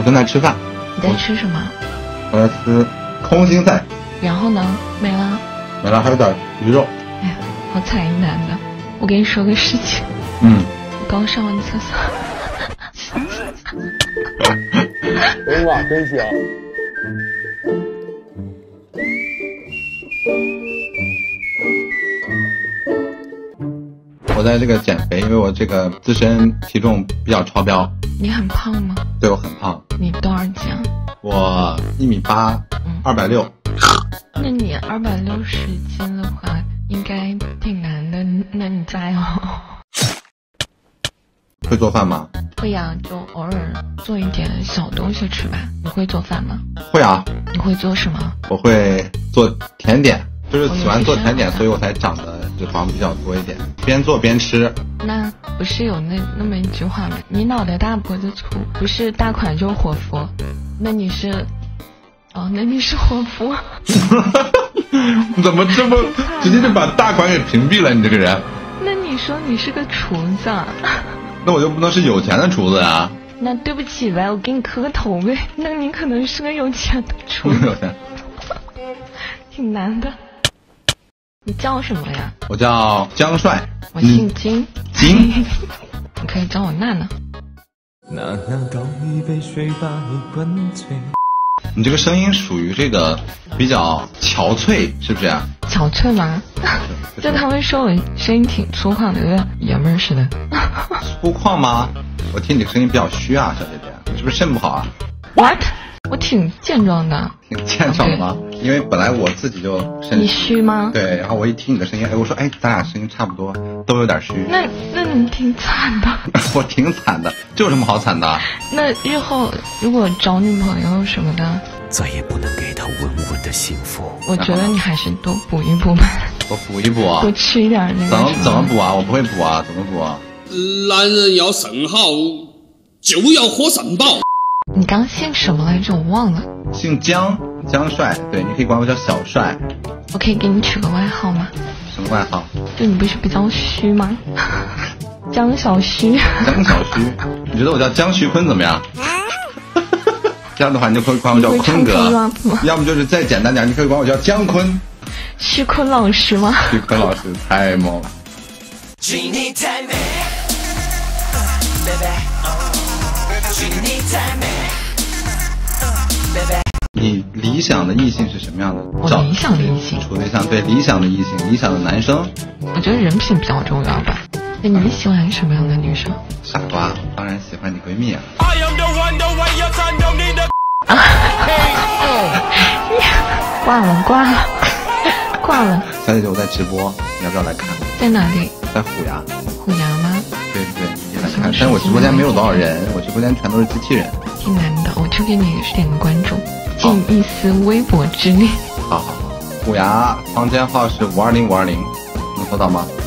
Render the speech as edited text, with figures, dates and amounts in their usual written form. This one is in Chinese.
正在吃饭。 你在吃什么？ 我在吃空心菜。 然后呢？没了？ 没了，还有点鱼肉。 哎呀，好惨一男的。我跟你说个事情。我刚上完厕所。 哇，真香！ 我在这个减肥，因为我这个自身体重比较超标。 你很胖吗？ 对，我很胖。 你多少斤啊？ 我1.8米，260。 那你260斤的话，应该挺难的。那你加油。 会做饭吗？ 会呀，就偶尔做一点小东西吃吧。你会做饭吗？ 会啊。 你会做什么？ 我会做甜点，就是喜欢做甜点，所以我才长得脂肪比较多一点。边做边吃。那不是有那么一句话吗？你脑袋大脖子粗，不是大款就是伙夫。那你是？哦，那你是伙夫。 你怎么这么直接就把大款给屏蔽了？你这个人。 那你说你是个厨子。 那我就不能是有钱的厨子呀？ 那对不起呗，我给你磕个头呗。那你可能是个有钱的厨子。 有钱。 挺难的。你叫什么呀？ 我叫江帅。 我姓金。 金。 你可以叫我娜娜。 倒一杯水把你灌醉。 你这个声音属于这个比较憔悴，是不是啊？ 憔悴吗？就他们说我声音挺粗犷的，有点爷们儿似的。 粗犷吗？我听你声音比较虚啊，小姐姐，你是不是肾不好啊 ？What？ 我挺健壮的。 挺健壮的吗？因为本来我自己就肾。 你虚吗？ 对，然后我一听你的声音，我说咱俩声音差不多，都有点虚。 那你挺惨的。 我挺惨的，这有什么好惨的？ 那日后如果找女朋友什么的， 再也不能给她稳稳的幸福。 我觉得你还是多补一补吧。 我补一补啊？ 多吃一点那个。 怎么补啊？我不会补啊，怎么补啊？ 男人要肾好，就要喝肾宝。 你刚姓什么来着？我忘了。 姓江，江帅。对，你可以管我叫小帅。 我可以给你取个外号吗？ 什么外号？ 就你不是比较虚吗？江小虚。 江小虚，你觉得我叫江徐坤怎么样？这样的话，你就可以管我叫坤哥。要么就是再简单点，你可以管我叫江坤。 徐坤老师吗？ 徐坤老师太猛了。你理想的异性是什么样的？ 我理想的异性， 处对象，对，理想的异性，理想的男生。 我觉得人品比较重要吧。那你喜欢什么样的女生？ 傻瓜，当然喜欢你闺蜜啊。 挂了。 小姐姐，我在直播，你要不要来看？ 在哪里？ 在虎牙。 虎牙吗？ 对，你来看。但是我直播间没有多少人，我直播间全都是机器人。 挺难的，我就给你点个关注，尽一丝微薄之力。 好。虎牙房间号是520-520，能搜到吗？